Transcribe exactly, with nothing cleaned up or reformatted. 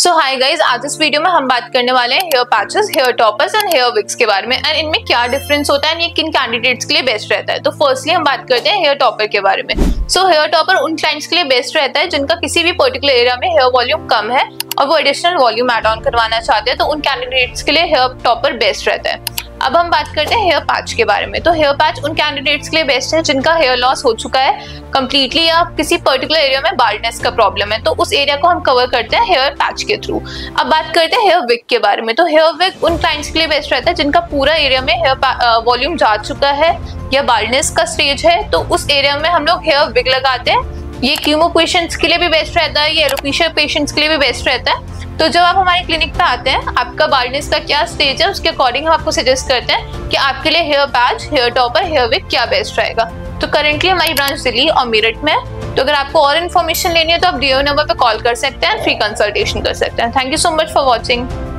सो hi guys, आज इस video में हम बात करने वाले हैं hair patches, hair toppers and hair wigs के बारे में एंड इनमें क्या डिफरेंस होता है, ये किन कैंडिडेट्स के लिए बेस्ट रहता है। तो फर्स्टली हम बात करते हैं हेयर टॉपर के बारे में। सो हेयर टॉपर उन क्लाइंट्स के लिए बेस्ट रहता है जिनका किसी भी पर्टिकुलर एरिया में हेयर वॉल्यूम कम है और वो एडिशनल वॉल्यूम एड ऑन करवाना चाहते हैं, तो उन कैंडिडेट्स के लिए हेयर टॉपर बेस्ट रहता है। अब हम बात करते हैं हेयर पैच के बारे में। तो हेयर पैच उन कैंडिडेट्स के लिए बेस्ट है जिनका हेयर लॉस हो चुका है कंप्लीटली या किसी पर्टिकुलर एरिया में बाल्डनेस का प्रॉब्लम है, तो उस एरिया को हम कवर करते हैं हेयर पैच के थ्रू। अब बात करते हैं हेयर विग के बारे में। तो हेयर विग उन क्लाइंट्स के लिए बेस्ट रहता है जिनका पूरा एरिया में हेयर वॉल्यूम जा चुका है या बाल्डनेस का स्टेज है, तो उस एरिया में हम लोग हेयर विग लगाते हैं। ये कीमो पेशेंट्स के लिए भी बेस्ट रहता है, ये एलोपेशिया पेशेंट्स के लिए भी बेस्ट रहता है। तो जब आप हमारे क्लिनिक पे आते हैं, आपका बाल्डनेस का क्या स्टेज है, उसके अकॉर्डिंग हम आपको सजेस्ट करते हैं कि आपके लिए hair patch, hair topper, hair wig क्या बेस्ट रहेगा। तो करेंटली हमारी ब्रांच दिल्ली और मेरठ में है। तो अगर आपको और इन्फॉर्मेशन लेनी है तो आप दिए हुए नंबर पे कॉल कर सकते हैं, फ्री कंसल्टेशन कर सकते हैं। Thank you so much for watching.